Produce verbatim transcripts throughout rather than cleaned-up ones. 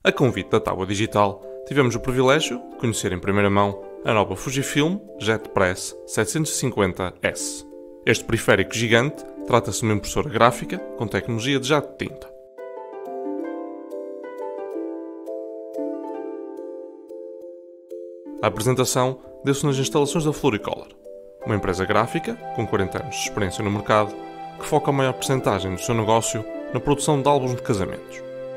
A convite da Tábua Digital, tivemos o privilégio de conhecer em primeira mão a nova Fujifilm Jet Press setecentos e cinquenta S. Este periférico gigante trata-se de uma impressora gráfica com tecnologia de jato de tinta. A apresentação deu-se nas instalações da Floricolor, uma empresa gráfica com quarenta anos de experiência no mercado que foca a maior percentagem do seu negócio na produção de álbuns de casamentos.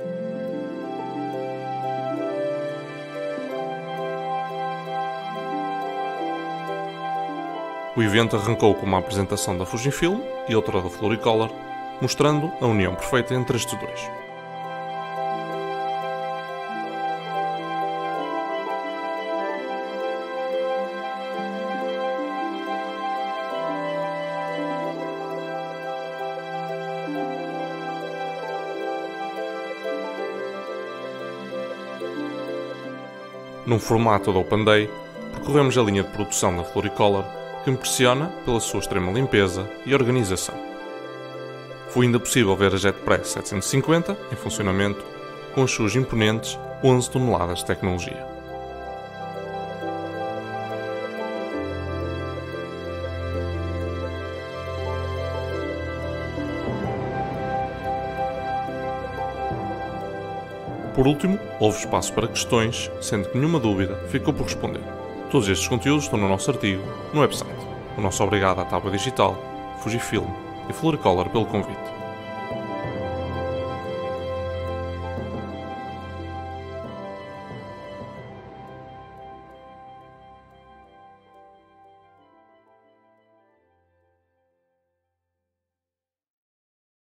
O evento arrancou com uma apresentação da Fujifilm e outra da Floricolor, mostrando a união perfeita entre estes dois. Num formato de Open Day, percorremos a linha de produção da Floricolor, que impressiona pela sua extrema limpeza e organização. Foi ainda possível ver a Jet Press setecentos e cinquenta em funcionamento, com as suas imponentes onze toneladas de tecnologia. Por último, houve espaço para questões, sendo que nenhuma dúvida ficou por responder. Todos estes conteúdos estão no nosso artigo, no website. O nosso obrigado à Tábua Digital, Fujifilm e Floricolor pelo convite.